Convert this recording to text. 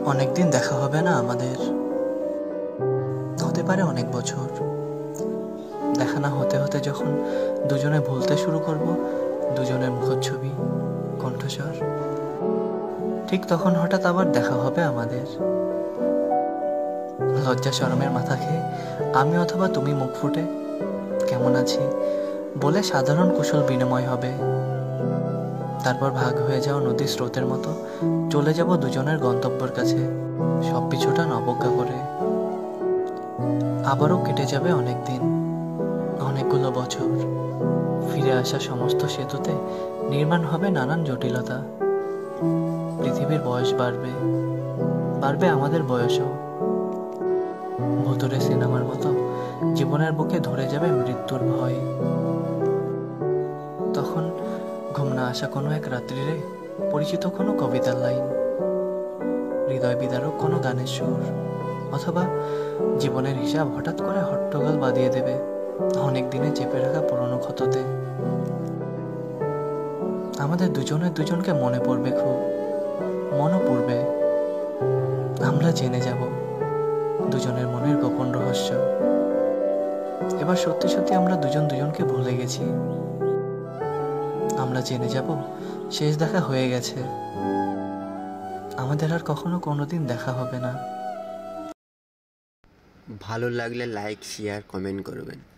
অনেকদিন দেখা হবে না আমাদের, হতে পারে অনেক বছর। দেখা না হতে হতে যখন দুজনে ভুলতে শুরু করব দুজনের মুখচ্ছবি, কণ্ঠস্বর, ঠিক তখন হঠাৎ আবার দেখা হবে আমাদের। লজ্জা শরমের মাথা খেয়ে আমি অথবা তুমি মুখ ফুটে কেমন আছি বলে সাধারণ কুশল বিনিময় হবে। তারপর ভাগ হয়ে যাওয়া নদীর স্রোতের মতো চলে যাব দুজনের গন্তব্যের কাছে, সব পিছুটা অবজ্ঞা করে। আবারও কেটে যাবে অনেক দিন, অনেকগুলো বছর। ফিরে আসা সমস্ত সেতুতে নির্মাণ হবে নানান জটিলতা। পৃথিবীর বয়স বাড়বে, বাড়বে আমাদের বয়সও। ভুতুরে সিনেমার মতো জীবনের বুকে ধরে যাবে মৃত্যুর ভয়। তখন ঘুম না আসা কোনো এক রাত্রিরে পরিচিত কোনো কবিতার লাইন, হৃদয় বিদারক কোনো গানের সুর, অথবা জীবনের হিসাব হঠাৎ করে হট্টগোল বাঁধিয়ে দেবে অনেক দিনে চেপে রাখা পুরনো ক্ষততে। আমাদের দুজনের দুজনকে মনে পড়বে, খুব মনও পড়বে। আমরা জেনে যাব দুজনের মনের গোপন রহস্য। এবার সত্যি সত্যি আমরা দুজন দুজনকে ভুলে গেছি। আমরা জেনে যাব শেষ দেখা হয়ে গেছে, আমাদের আর কখনো কোনোদিন দেখা হবে না। ভালো লাগলে লাইক, শেয়ার, কমেন্ট করবেন।